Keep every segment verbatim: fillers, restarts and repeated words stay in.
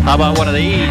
How about one of these?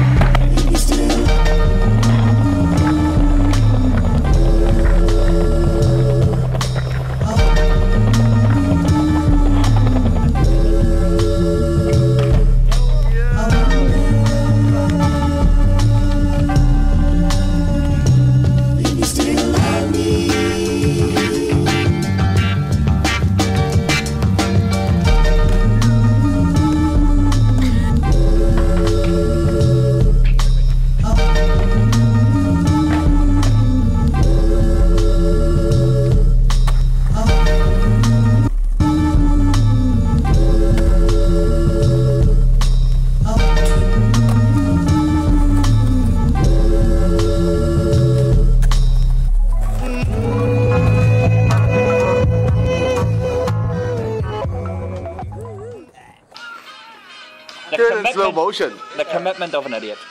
Do it in slow motion. The commitment of an idiot.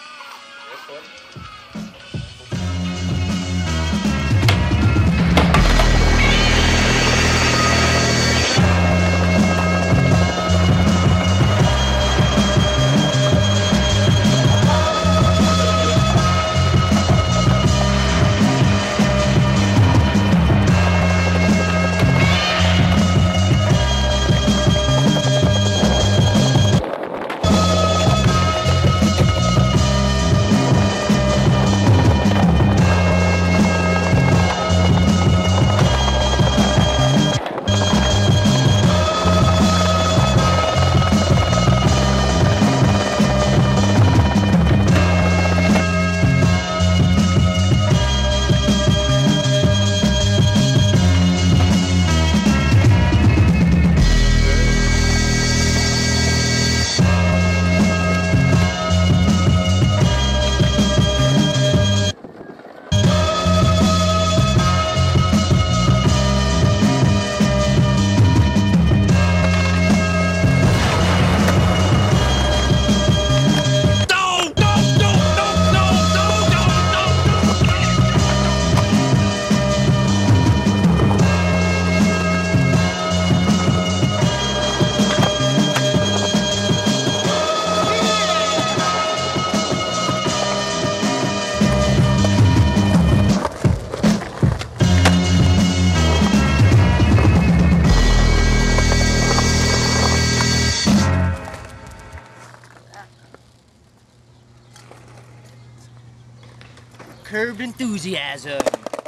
Curbed enthusiasm.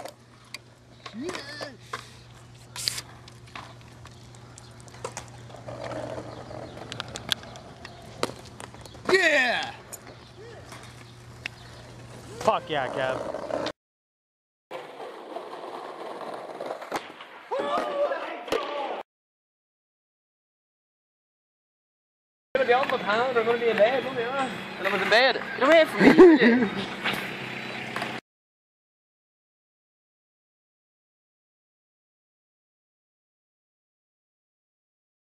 Yeah! Fuck yeah, Kev. Gonna be on my hand, I'm gonna be in bed, won't I? And I was in bed. Get away from me!